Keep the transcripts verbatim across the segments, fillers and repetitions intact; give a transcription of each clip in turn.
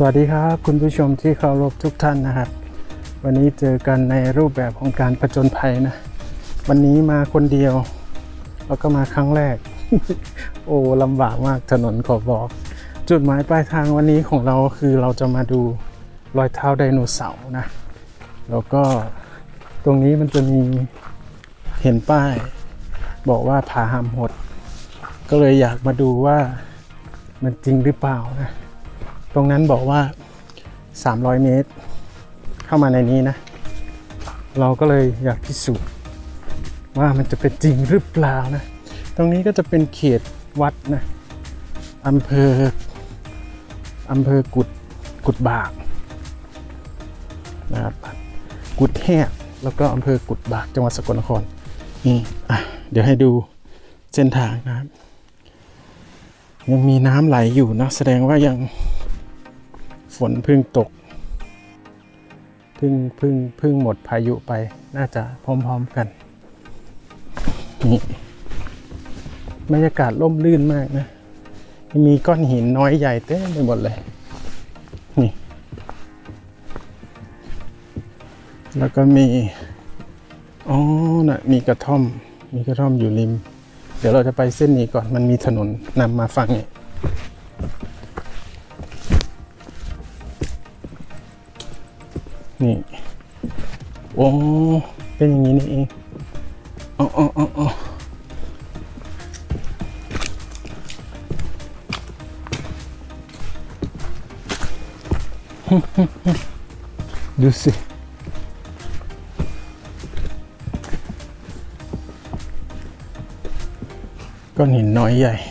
วัสดีครับคุณผู้ชมที่เคารพทุกท่านนะครับวันนี้เจอกันในรูปแบบของการผจญภัยนะวันนี้มาคนเดียวแล้วก็มาครั้งแรก โอ้ลำบากมากถนนขอบอกจุดหมายปลายทางวันนี้ของเราคือเราจะมาดูรอยเท้าไดโนเสาร์นะแล้วก็ตรงนี้มันจะมีเห็นป้ายบอกว่าผาหำหดก็เลยอยากมาดูว่ามันจริงหรือเปล่านะตรงนั้นบอกว่าสามร้อยเมตรเข้ามาในนี้นะเราก็เลยอยากพิสูจน์ว่ามันจะเป็นจริงหรือเปล่านะตรงนี้ก็จะเป็นเขตวัดนะอำเภออำเภอกุดกุดบากนะครับกุดแหกแล้วก็อำเภอกุดบากจังหวัดสกลนครนี่อ่ะเดี๋ยวให้ดูเส้นทางนะครับยังมีน้ำไหลอยู่นะแสดงว่ายังฝนเพิ่งตกเพิ่งเพิ่งเพิ่งหมดพายุไปน่าจะพร้อมๆกันนี่บรรยากาศร่มรื่นมากนะมีก้อนหินน้อยใหญ่เต็มไปหมดเลยนี่แล้วก็มีอ๋อน่ะมีกระท่อมมีกระท่อมอยู่ริมเดี๋ยวเราจะไปเส้นนี้ก่อนมันมีถนนนำมาฝั่งนี้นี่โอ้เป็นอย่างนี้นี่เองอ๋ออ๋ออ๋ออ๋อดูสิก้อนหินน้อยใหญ่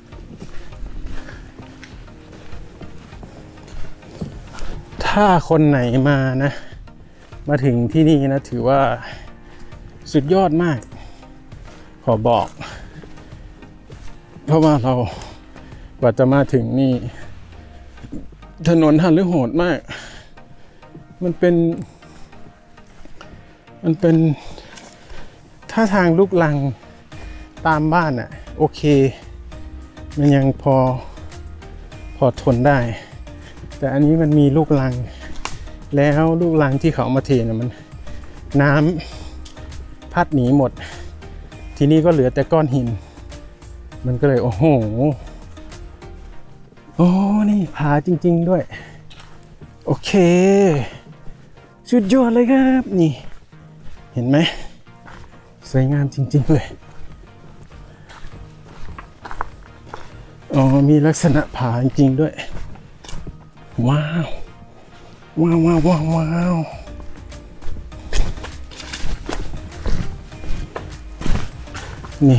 ถ้าคนไหนมานะมาถึงที่นี่นะถือว่าสุดยอดมากขอบอกเพราะว่าเรากว่าจะมาถึงนี่ถนนหันหรือโหดมากมันเป็นมันเป็นท่าทางลูกลังตามบ้านอ่ะโอเคมันยังพอพอทนได้แต่อันนี้มันมีลูกลังแล้วลูกลังที่เขามาเทเนี่ยมันน้ำพัดหนีหมดทีนี้ก็เหลือแต่ก้อนหินมันก็เลยโอ้โหโอ้นี่ผาจริงๆด้วยโอเคสุดยอดเลยครับนี่เห็นไหมสวยงามจริงๆเลยอ๋อมีลักษณะผาจริงๆด้วยว้าวว้าวว้าวว้าวว้าวนี่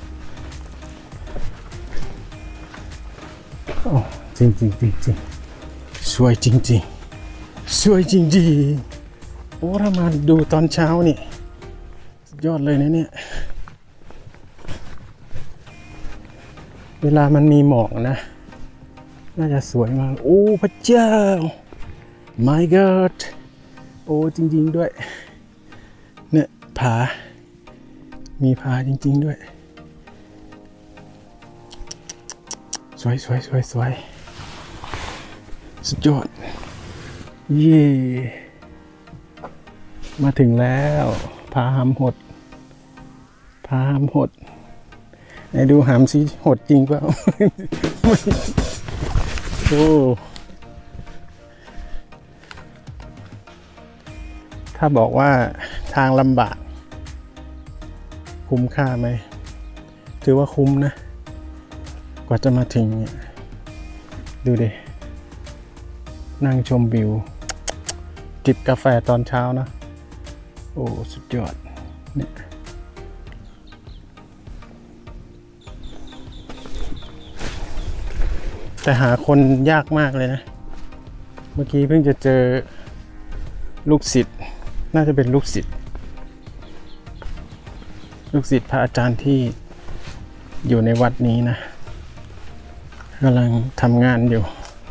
โอ้จริงจริงจริงจริงสวยจริงจริงสวยจริงจริงโอ้ถ้ามาดูตอนเช้านี่สุดยอดเลยนะเนี่ยเวลามันมีหมอกนะน่าจะสวยมากโอ้พระเจ้า my god โอ้จริงๆด้วยเนี่ยผามีผาจริงๆด้วยสวยสวยสวยสวยสุดยอดเย่มาถึงแล้วผาหำหดผาหำหดไหนดูหำสิหดจริงเปล่า โอ้ถ้าบอกว่าทางลำบากคุ้มค่าไหมถือว่าคุ้มนะกว่าจะมาถึงเนี่ยดูดินั่งชมวิวจิบกาแฟตอนเช้านะโอ้สุดยอดเนี่ยแต่หาคนยากมากเลยนะเมื่อกี้เพิ่งจะเจอลูกศิษย์น่าจะเป็นลูกศิษย์ลูกศิษย์พระอาจารย์ที่อยู่ในวัดนี้นะกำลังทำงานอยู่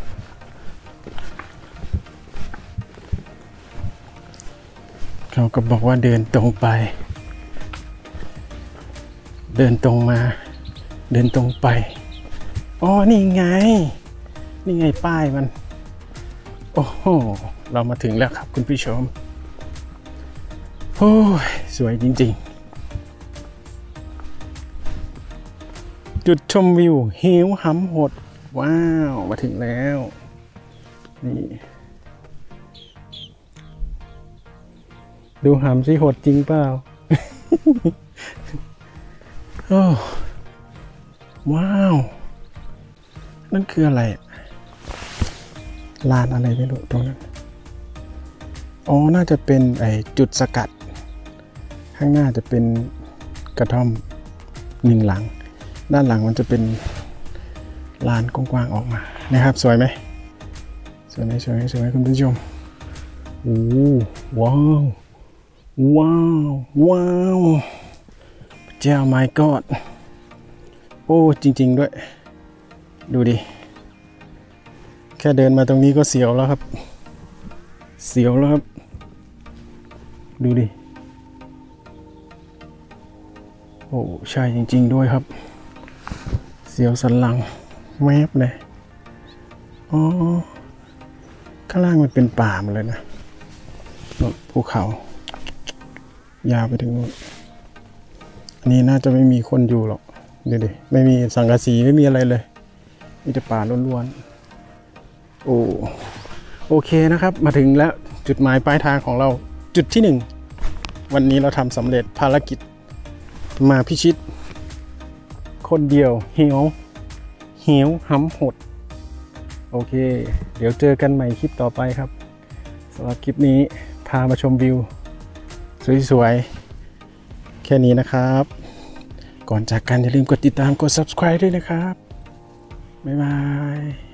เขาก็บอกว่าเดินตรงไปเดินตรงมาเดินตรงไปอ๋อนี่ไงนี่ไงป้ายมันโอ้โหเรามาถึงแล้วครับคุณผู้ชมโอ้ยสวยจริงๆจุดชมวิวเหวหำหดว้าวมาถึงแล้วนี่ดูหำสิหดจริงเปล่า โอ้ว้าวนั่นคืออะไรลานอะไรไม่รู้ตรงนั้นอ๋อน่าจะเป็นไอจุดสกัดข้างหน้าจะเป็นกระท่อมหนึ่งหลังด้านหลังมันจะเป็นลานกว้างๆออกมานะครับสวยไหมสวยไหมสวยไหมสวยไหมคุณผู้ชมโอ้ว้าวว้าวว้าวเจ้า my god โอ้จริงๆด้วยดูดิแค่เดินมาตรงนี้ก็เสียวแล้วครับเสียวแล้วครับดูดิโอ้ใช่จริงๆด้วยครับเสียวสันหลังแวบเลยอ๋อข้างล่างมันเป็นป่าหมดเลยนะภูเขายาวไปถึงนู้นอันนี้น่าจะไม่มีคนอยู่หรอกดูดิไม่มีสังกะสีไม่มีอะไรเลยมีแต่ป่าล้วนๆโอ้โอเคนะครับมาถึงแล้วจุดหมายปลายทางของเราจุดที่หนึ่งวันนี้เราทำสำเร็จภารกิจมาพิชิตคนเดียวเหวเหวหำหดโอเคเดี๋ยวเจอกันใหม่คลิปต่อไปครับสำหรับคลิปนี้พามาชมวิวสวยๆแค่นี้นะครับก่อนจากกันอย่าลืมกดติดตามกด ซับสไครบ์ ด้วยนะครับบ๊ายบาย